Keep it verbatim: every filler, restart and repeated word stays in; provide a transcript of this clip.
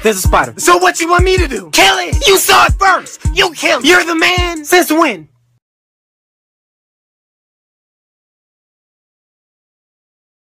There's a spider. So what you want me to do? Kill it! You saw it first! You kill it! You're the man! Since when?